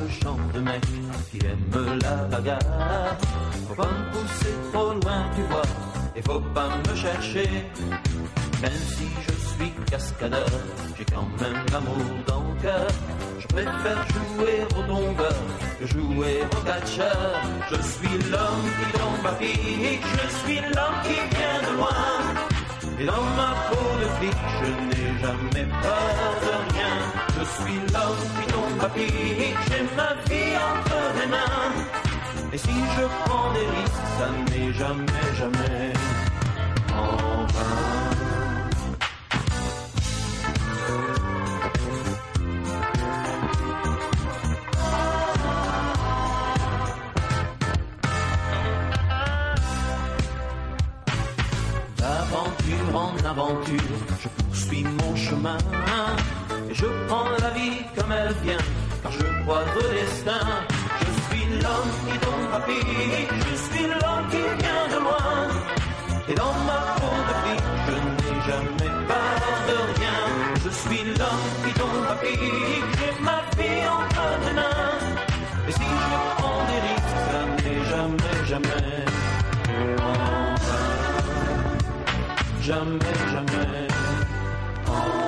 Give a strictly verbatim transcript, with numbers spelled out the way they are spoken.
genre de mec qui aime la bagarre. Faut pas me pousser trop loin, tu vois, et faut pas me chercher. Même si je suis cascadeur, j'ai quand même l'amour dans le cœur. Je préfère jouer au tombeur que jouer au catcheur. Je suis l'homme qui tombe à pic, je suis l'homme qui vient de loin. Et dans ma peau de flic, je n'ai jamais peur de rien. Je suis l'homme qui tombe à pic, j'ai ma vie entre les mains. Et si je prends des risques, ça n'est jamais, jamais en vain. D'aventure en aventure, je poursuis mon chemin. Et je prends la vie comme elle vient, car je crois au destin. Je suis l'homme qui tombe à pic, je suis l'homme qui vient de loin. Et dans ma peau de flic, je n'ai jamais peur de rien. Je suis l'homme qui tombe à pic, j'ai ma vie entre les mains. Et si je prends des risques, ça n'est jamais, jamais en vain. Jamais, jamais en vain.